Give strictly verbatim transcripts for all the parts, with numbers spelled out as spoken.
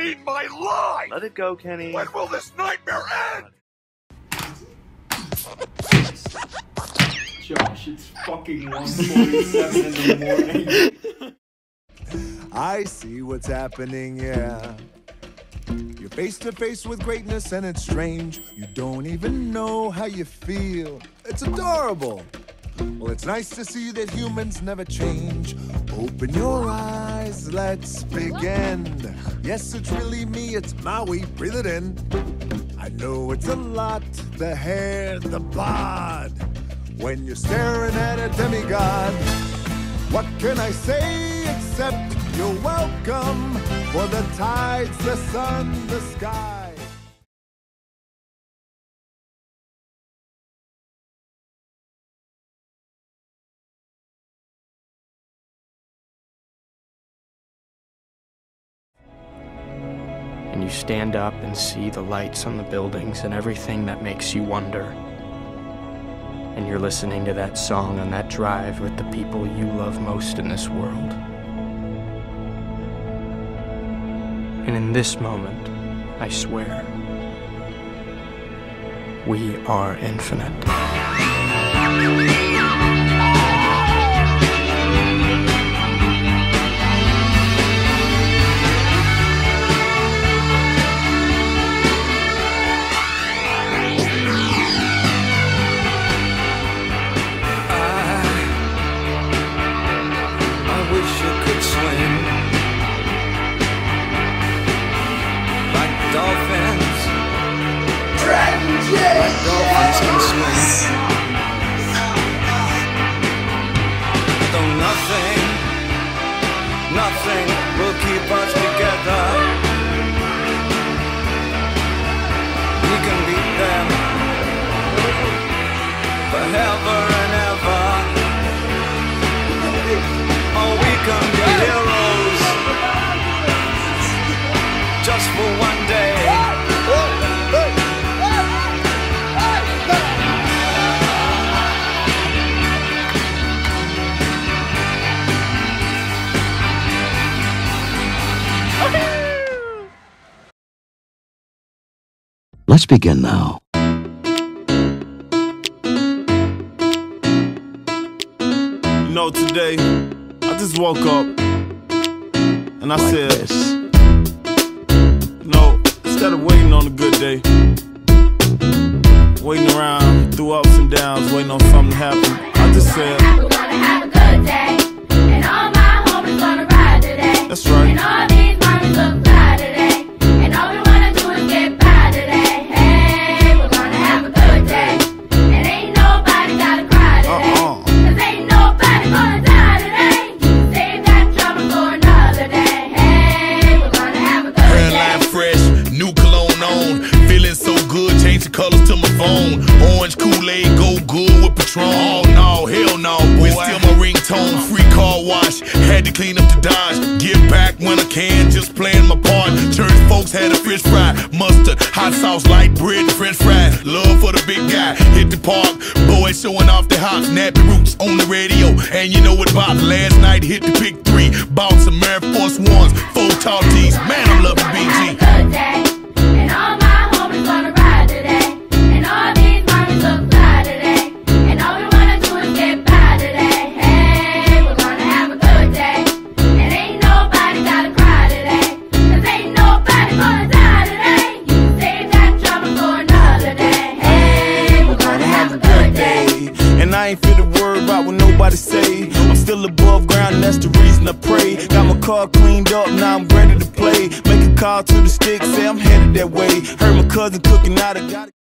need my life! Let it go, Kenny. When will this nightmare end? Josh, it's fucking one forty-seven in the morning. I see what's happening, yeah. You're face to face with greatness and it's strange. You don't even know how you feel. It's adorable. Well, it's nice to see that humans never change. Open your eyes, let's begin. Yes, it's really me, it's Maui, breathe it in. I know it's a lot, the hair, the bod. When you're staring at a demigod, what can I say except you're welcome for the tides, the sun, the sky. And you stand up and see the lights on the buildings and everything that makes you wonder. And you're listening to that song on that drive with the people you love most in this world. And in this moment, I swear, we are infinite. Dolphins, like dolphins can swim. Though nothing, nothing will keep us together. We can beat them forever and ever. Oh, we can be heroes just for one day. Let's begin now. You know, today, I just woke up and I Like said, this. you know, instead of waiting on a good day, waiting around through ups and downs, waiting on something to happen, I just said, we're gonna have a good day, and all my homies gonna ride today. That's right. And all these mommies look fly today, and all we wanna do is get by today. Hey, we're gonna have a good day, and ain't nobody gotta cry today. Uh-uh. Cause ain't nobody gonna die today. Save that trouble for another day. Hey, we're gonna have a good day. Hairline fresh, new cologne on. Feeling so good, change the colors to my phone. Orange Kool-Aid, go good with Patron. Oh no, hell no, boy. Still my ringtone, free car wash. Had to clean up the Dodge. Give back when I can, just playing my part. Church folks had a fish fry, mustard, hot sauce, light bread, french fries. Love for the big guy, hit the park. Boys showing off their hops, nappy roots on the radio. And you know what about last night, hit the pick three. Bought some Air Force Ones, four tall tees. Man, I'm loving B G. Good day, and all my homies gonna ride today, and all these mommies look fly today, and all we wanna do is get by today. Hey, we're gonna have a good day, and ain't nobody gotta cry today, cause ain't nobody gonna die today. You can save that trouble for another day. Hey, we're gonna have a good day. And I ain't fit to worry about what nobody say. I'm still above ground and that's the reason I pray. Got my car cleaned up, now I'm ready to play. Make a call to the stick, say I'm headed that way. Heard my cousin cooking out, I got it.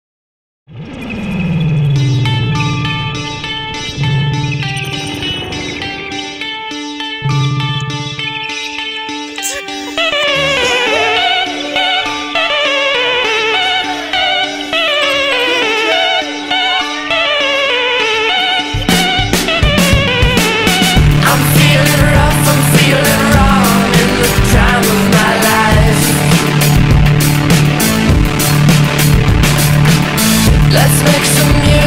I'm feeling rough, I'm feeling wrong in the time of my life. Let's make some music.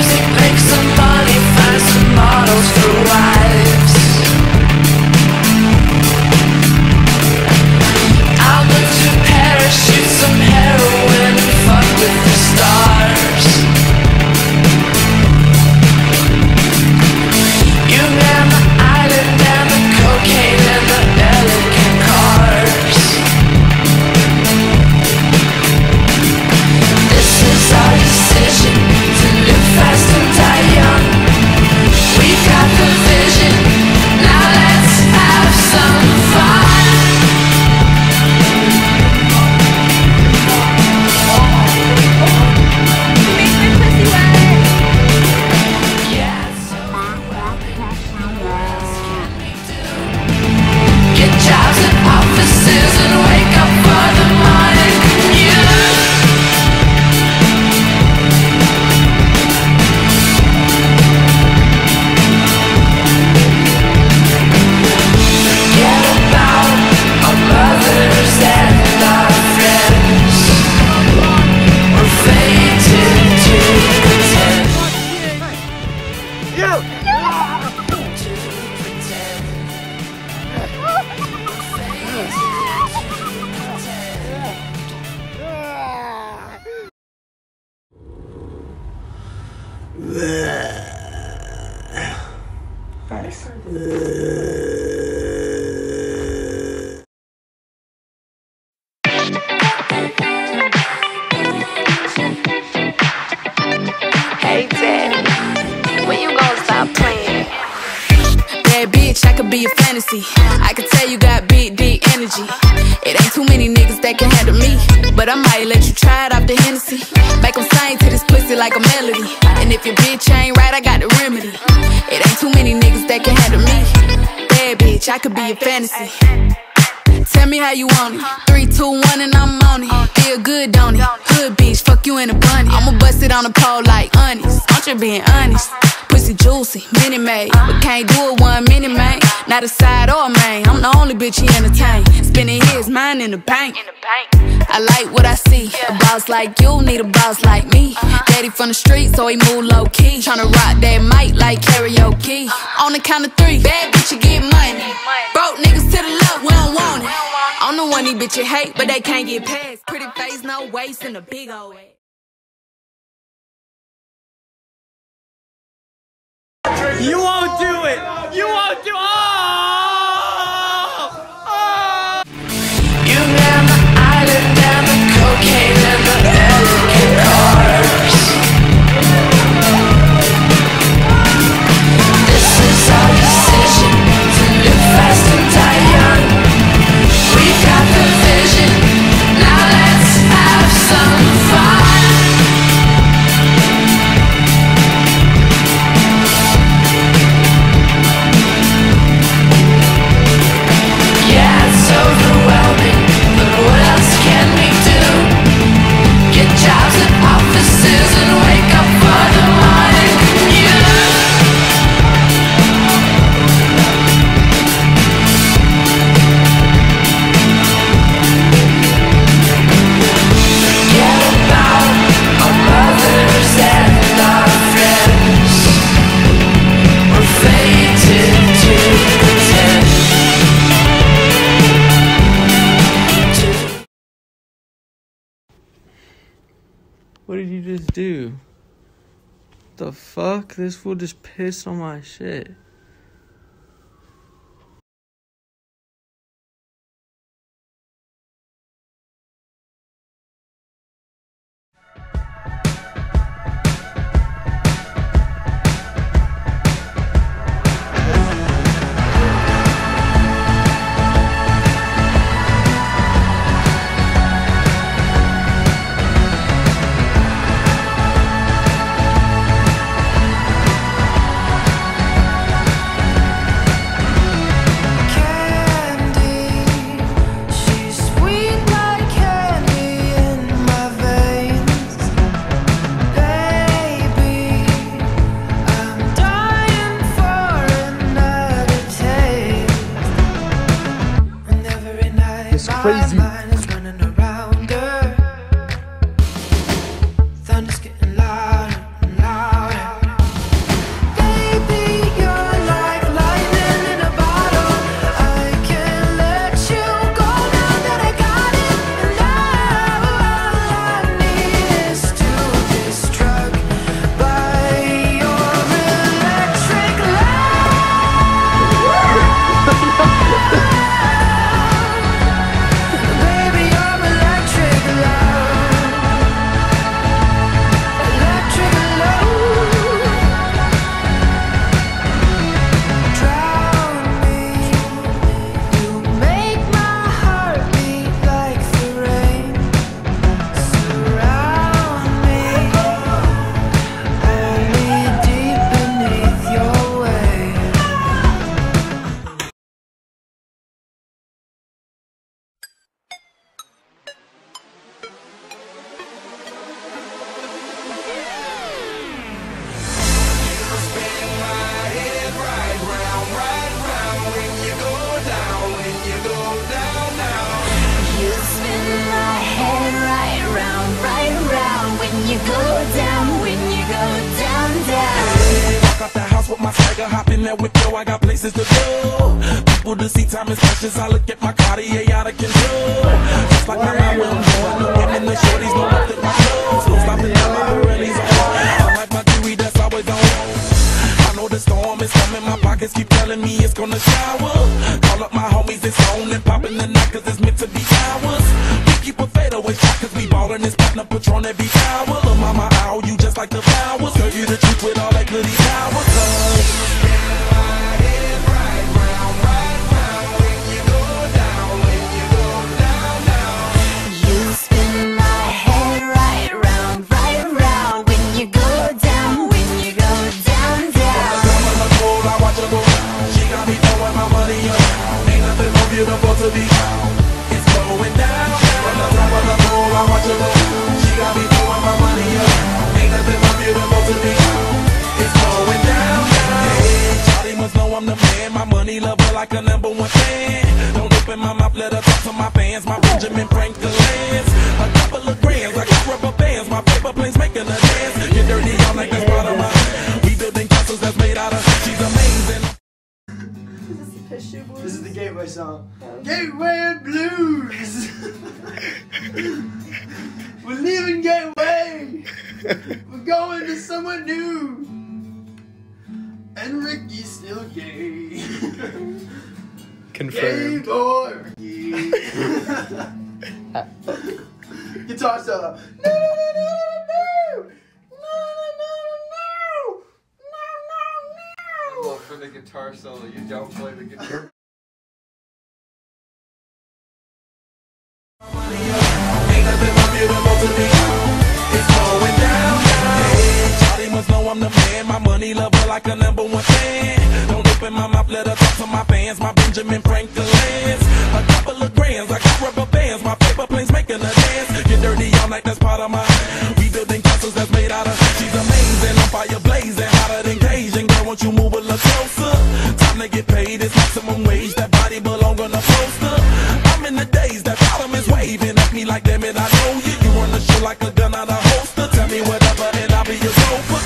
Nice. Hey Daddy, when you gonna stop playing? Bad bitch, I could be a fantasy. I could tell you got big, deep energy. It ain't too many niggas that can handle me, but I might let you try it off the Hennessy. Make them sing to this pussy like a melody. And if your bitch ain't right, I got the remedy. It ain't too many niggas that can handle me. Bad bitch, I could be a fantasy. Tell me how you want it. Three, two, one, and I'm on it. Feel good, don't it? Good bitch, fuck you in a bunny. I'ma bust it on the pole like honest. I'm just being honest. Pussy juicy, mini made, but can't do it one minute, man. Not a side or a main. I'm the only bitch he entertain. Spending his mind in the bank. I like what I see. A boss like you need a boss like me. Daddy from the street, so he move low key. Tryna rock that mic like karaoke. On the count of three, bad bitch, you get money. Broke niggas to the left, we don't want it. I'm the one these bitches hate, but they can't get past. Pretty face, no waist, and a big old ass. You won't do it! You won't do it! Oh! Oh! You got the island and the cocaine and the elegant cars. This is our decision to live fast and die young. We got the vision, now let's have some fun. Yeah, it's overwhelming, but what else can we do? Get jobs at offices and wake up for the morning news. Forget about our brothers and our friends. We're fated to pretend. What did you just do? The fuck? This fool just pissed on my shit. It's crazy. Thunder's getting louder and louder. Baby, you're like lightning in a bottle. I can't let you go now that I got it. And all I need is to be struck by your electric love. Baby, I'm electric love. Electric love. Drown me. You make my heart beat like the rain. Surround me. Hold me deep beneath your waves. You spin my head right round, right round when you go down, when you go down, down. Walk out the house with my swagger, hop in that whip, yo, I got places to go. People to see, time is precious, I look at my Cartier out of control. Just like my mind will know, I know him and the shorties know up at my clothes. Don't stop and tell me the rallies on. I like my jewelry that's always on. I know the storm is coming. My pockets keep telling me it's gonna shower. Call up my homies, it's on and popping the night, cause it's meant to be ours. We keep a fadeaway shot, cause we ballin' this platinum Patron every hour. Lil' mama, ow, you just like the flowers. Girl, you the truth with all that goody power, cause beautiful to be. It's going down. From the top of the pool, I watch her go. She got me throwing my money up. Ain't nothing more beautiful to be. It's going down. Hey, Charlie must know I'm the man. My money lover like a number one fan. Don't open my mouth, let her talk to my fans. My Benjamin Franklin's. A couple of grands, I got rubber bands. My paper planes making a dance. Get dirty all like that's part of my. We building castles that's made out of. She's amazing. This is the Gateway song. Gateway Blues! We're leaving Gateway! We're going to somewhere new! And Ricky's still gay. Confirmed. Gay boy Ricky. Guitar solo. No, no, no, no, no! Well, for the guitar solo, you don't play the guitar. Ain't nothing more beautiful to me. It's going down, down. Charlie must know I'm the man. My money lover like a number one fan. Don't open my mouth, let her talk to my fans. My Benjamin Franklin's. A couple of grands, I got rubber bands. My paper planes making a dance. Get dirty all night, that's part of my. We building castles that's made out of. She's amazing, on fire blazing, hotter than Cajun. Girl, won't you move a little closer? Time to get paid, it's maximum wage. That body belong on a poster. I'm in the days, that bottom is waving at me like, damn it, I know you. You run the show like a gun out of holster. Tell me whatever and I'll be your sofa.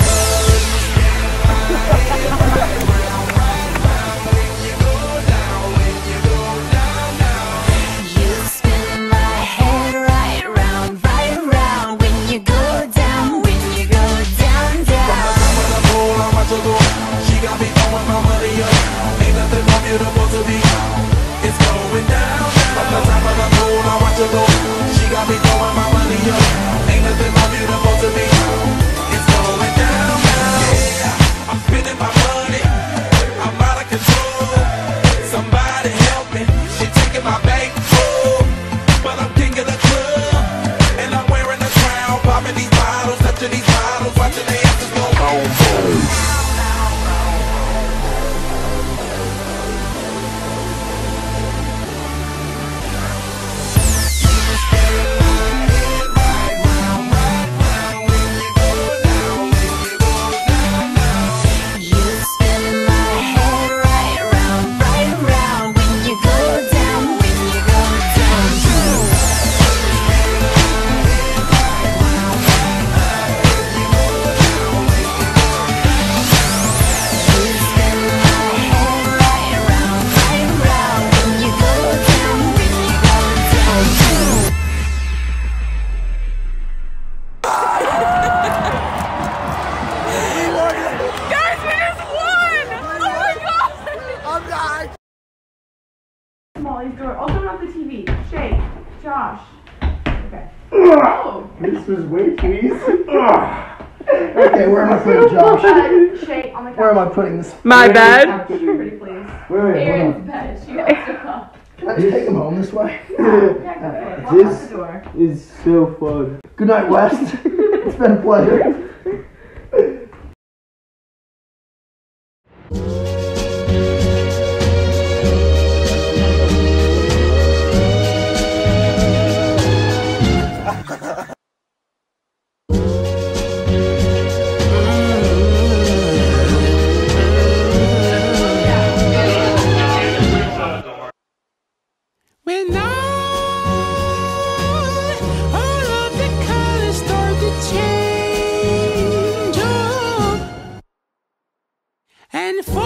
You spin my head right round, right round. When you go down, when you go down, down. From the top of the pool, I watch her go. She got me throwing my money up. Ain't nothing more beautiful to be. It's going down. From the top of the pool, I watch her go. She got me throwing my money up. Ain't nothing more beautiful to me. It's going down. Yeah, I'm spending my money. I'm out of control. Somebody help me. She taking my bank full, but I'm king of the club, and I'm wearing a crown. Popping these bottles, touching these bottles, watching the asses go boom boom. Molly's door. I'll turn off the T V. Shay, Josh. Okay. Oh. This was way too easy. Okay, where am I putting Josh? Uh, Shay, on the couch. Where am I putting this? My bad. Pretty please. Wait, wait, hold Aaron's on. bed. She wants to come. Can I just take him home this way? Yeah, I'll This the door. is so fun. Good night, West. It's been a pleasure. When all, all of the colors start to change, oh, and fall,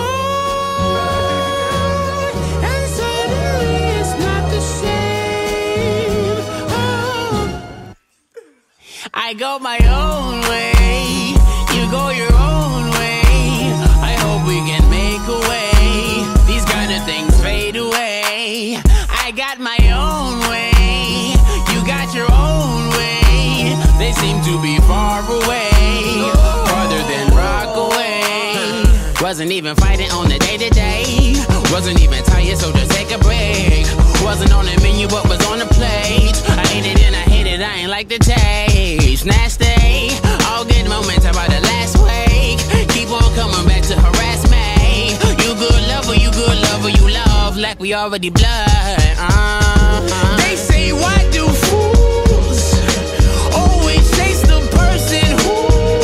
and suddenly it's not the same, oh. I go my own way, you go your own way. I hope we get Wasn't even fighting on the day-to-day. Wasn't even tired, so just take a break. Wasn't on the menu, but was on the plate. I ate it and I hate it, I ain't like the taste. Nasty, all good moments about the last week. Keep on coming back to harass me. You good lover, you good lover, you love like we already blood. Uh-huh. They say, why do fools always chase the person who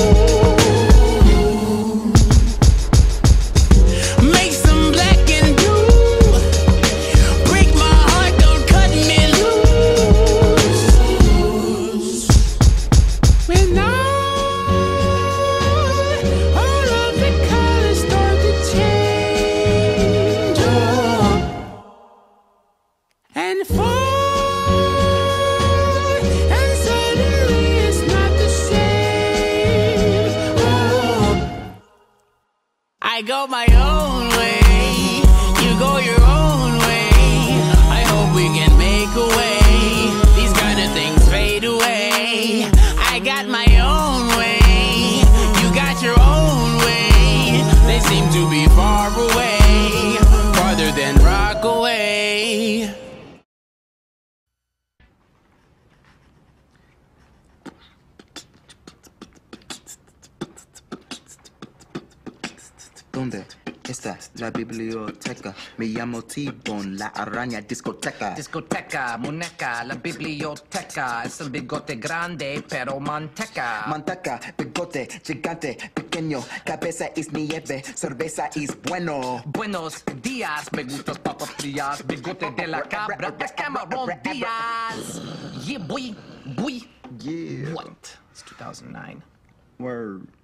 makes them black and blue? Break my heart, don't cut me loose. When all, all of the colors start to change, oh, and fall. I go my own way, you go your own way. I hope we can make a way. These kind of things fade away. I got my own way, you got your own way. They seem to be far away, farther than Rockaway. ¿Dónde está la biblioteca? Me llamo T-Bone, la araña discoteca. Discoteca, muñeca, la biblioteca. Es el bigote grande, pero manteca. Manteca, bigote, gigante, pequeño. Cabeza es nieve, cerveza es bueno. Buenos días, me gustas papas frías. Bigote de la cabra, de Cameron Díaz. Yeah, boy, boy. Yeah. What? It's two thousand nine. Word.